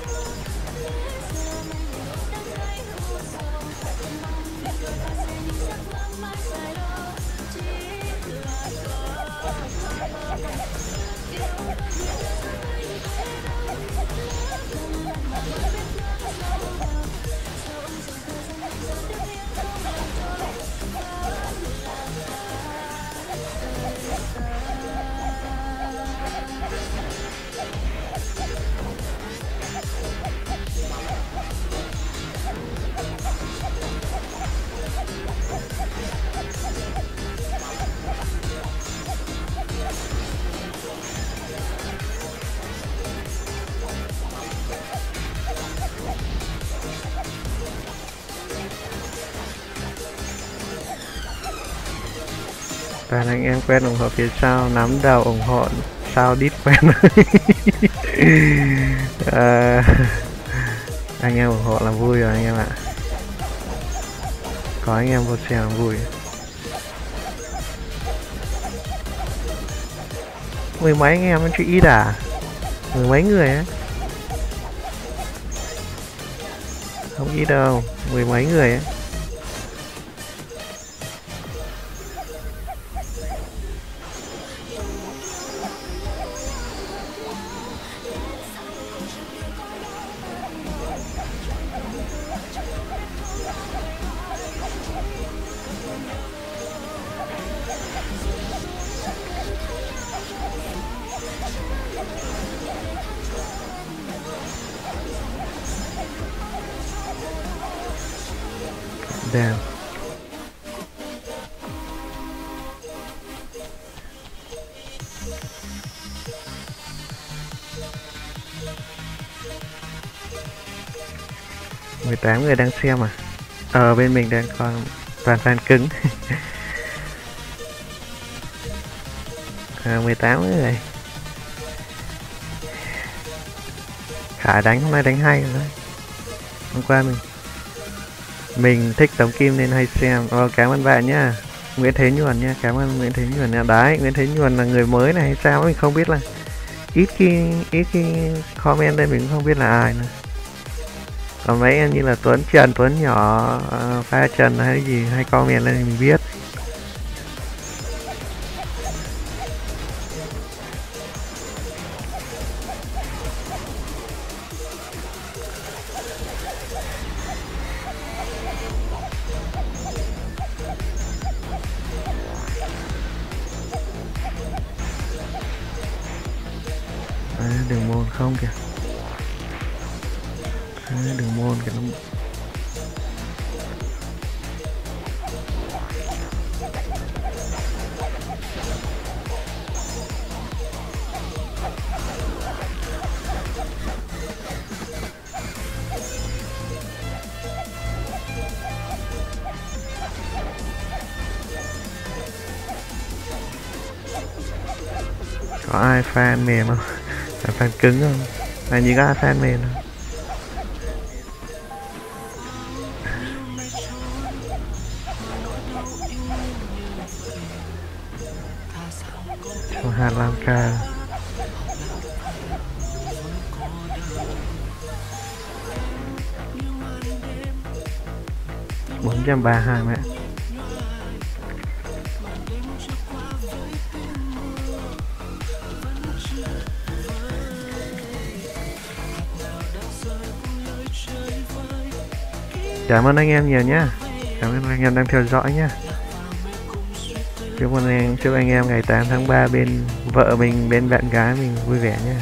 Toàn anh em quen ủng hộ phía sau, nắm đầu ủng hộ sao đít quen. à, anh em ủng hộ là vui rồi anh em ạ. Có anh em vô xe là vui. Mười mấy anh em nó chỉ ít à? Mười mấy người á? Không ít đâu, mười mấy người á. Damn. mười tám người đang xem à? Ờ bên mình đang còn toàn fan cứng. à, mười tám người. Khả đánh hôm nay đánh hay rồi đấy. Hôm qua mình Mình thích Tống Kim nên hay xem. Ờ, cảm ơn bạn nhá. Nguyễn Thế Nhuần nha, cảm ơn Nguyễn Thế Nhuần nha. Đấy, Nguyễn Thế Nhuần là người mới này hay sao mình không biết, là ít khi ít khi comment đây mình cũng không biết là ai nữa. Còn mấy em như là Tuấn Trần, Tuấn Nhỏ, uh, Pha Trần hay gì hay comment lên thì mình biết. À, đường môn không kìa. À, đường môn kìa nó... Có ai fan mềm không? Fan cứng không? Là như có ai fan mềm không? Cho hai mươi lăm k. bốn trăm ba mươi hai mẹ. Cảm ơn anh em nhiều nhá. Cảm ơn anh em đang theo dõi nhá. Chúc anh em, chúc anh em ngày tám tháng ba bên vợ mình, bên bạn gái mình vui vẻ nhá.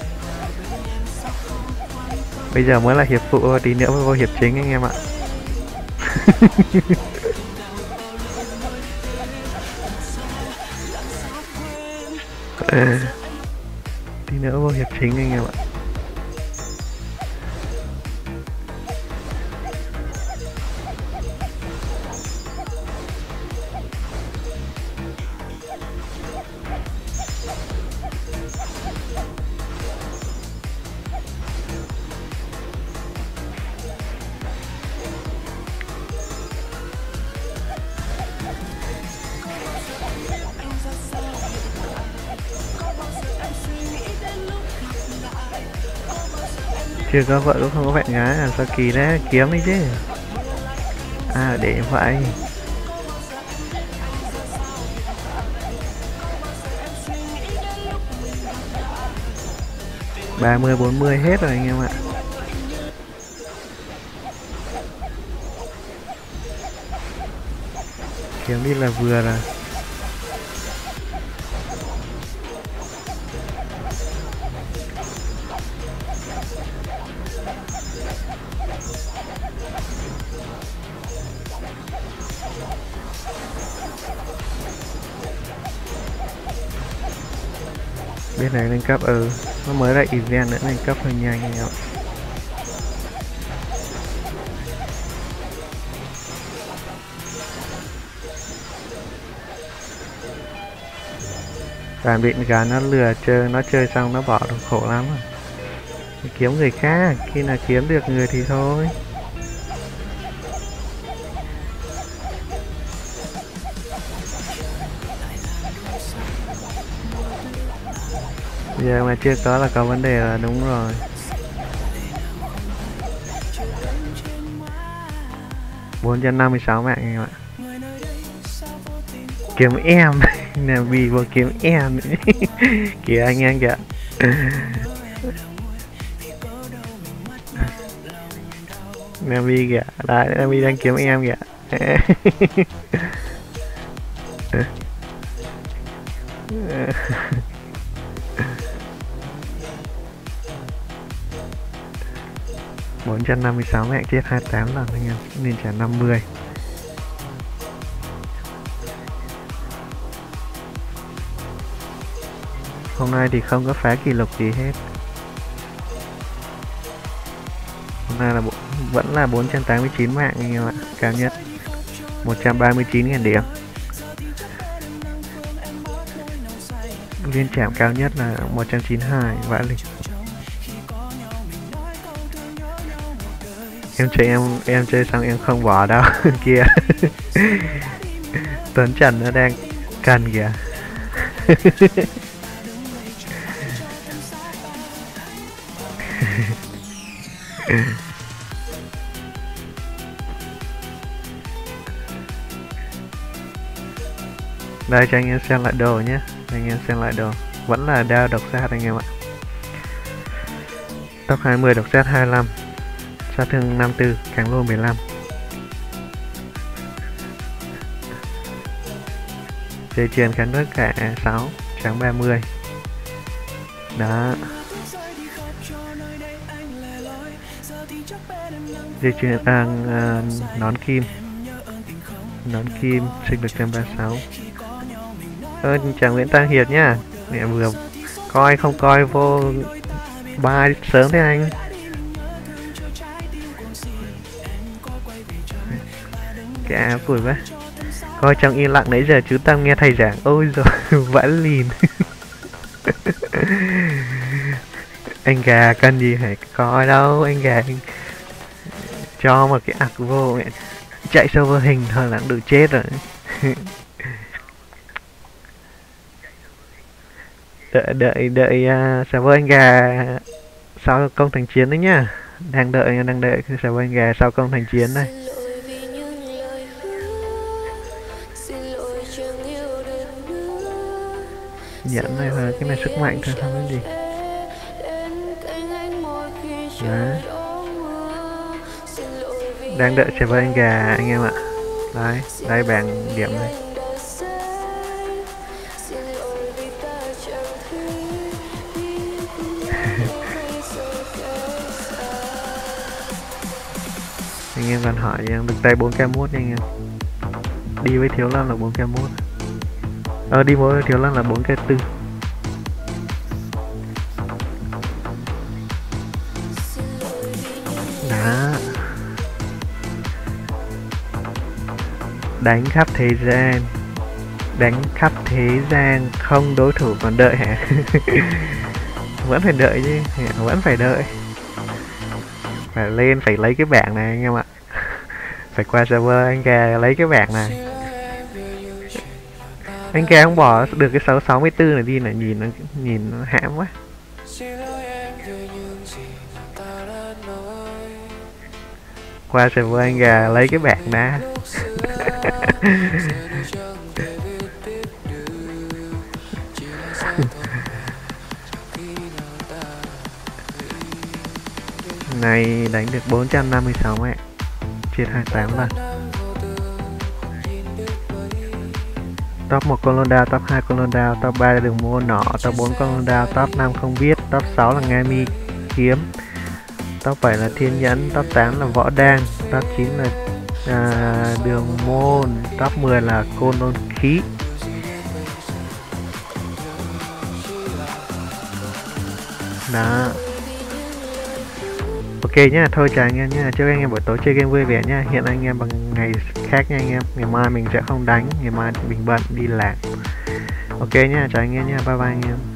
Bây giờ mới là hiệp phụ, tí nữa mới vô hiệp chính anh em ạ. Tí nữa vô hiệp chính anh em ạ. Chưa có vợ cũng không có bạn gái à? Sao kỳ đấy, kiếm đi chứ. À để vậy. ba mươi bốn mươi hết rồi anh em ạ. Kiếm đi là vừa rồi. Bên này lên cấp ừ, nó mới ra event nữa lên cấp hơi nhanh anh em ạ. Toàn bị gà nó lừa chơi, nó chơi xong nó bỏ được khổ lắm rồi. Kiếm người khác, khi nào kiếm được người thì thôi. Giờ mà chưa có là có vấn đề là đúng rồi. bốn trăm năm mươi sáu mạng anh em ạ. Kiếm em nè, vì vừa kiếm em kìa anh em kìa. Navi kìa, đấy Navi đang kiếm em kìa. bốn trăm năm mươi sáu mẹ chết hai mươi tám lần anh em, nên trả năm mươi. Hôm nay thì không có phá kỷ lục gì hết. Hôm nay là bộ, vẫn là bốn trăm tám mươi chín mạng anh em ạ, cao nhất một trăm ba mươi chín nghìn điểm. Liên chạm cao nhất là một trăm chín mươi hai vãi lịch. Em chơi em em chơi xong em không bỏ đâu kia. Tuấn Trần nó đang cần kìa. Đây cho anh em xem lại đồ nhé, anh em xem lại đồ vẫn là đao độc sát anh em ạ. Tốc hai mươi, độc sát hai mươi lăm, sát thương năm mươi tư, càng lô mười lăm. Dây chuyền kháng tất cả sáu, trắng ba mươi. Đó. Dây chuyền à, à, nón kim. Nón kim sinh lực một trăm ba mươi sáu. Ơ chàng Nguyễn Tăng Hiệt nhá. Mẹ vừa coi không coi vô ba sớm thế anh. Cái áo củi quá. Coi trong yên lặng nãy giờ chú Tâm nghe thầy giảng. Ôi rồi vẫn lìn. Anh gà cần gì phải coi đâu. Anh gà anh cho một cái ạc vô mẹ. Chạy server hình thôi là cũng được chết rồi. Đợi đợi đợi uh, server anh gà sau công thành chiến đấy nhá. Đang đợi đang đợi server anh gà sau công thành chiến đây. Nhẫn này là cái này sức mạnh thôi không có gì. Đấy. Đang đợi server anh gà anh em ạ. Đấy, đây bảng điểm này. Anh em còn hỏi được tay bốn k mốt nha anh em. Đi với Thiếu Lâm là bốn k mốt. Ờ đi với Thiếu Lâm là bốn k tư. Đó. Đánh khắp thế gian. Đánh khắp thế gian không đối thủ còn đợi hả? Vẫn phải đợi chứ, vẫn phải đợi. Phải lên phải lấy cái bảng này anh em ạ. Phải qua server anh gà lấy cái bảng này. Anh gà không bỏ được cái sáu sáu mươi tư này đi là nhìn nó nhìn nó hãm quá. qua server anh gà lấy cái bảng đá. Này đánh được bốn trăm năm mươi sáu mẹ, chia hai mươi tám lần. Top một con lôn đao, top hai con lôn đao, top ba là đường mua nỏ, top bốn con lôn đao, top năm không biết, top sáu là Nga Mi kiếm, top bảy là Thiên Nhẫn, top tám là Võ Đan, top chín là à, đường môn, top mười là Côn Lôn Khí. Đó. Ok nhá, thôi chào anh em nhá, chúc anh em buổi tối chơi game vui vẻ nhá. Hiện anh em bằng ngày khác nha anh em, ngày mai mình sẽ không đánh, ngày mai mình bận đi làm. Ok nhá, chào anh em nhá, bye bye anh em.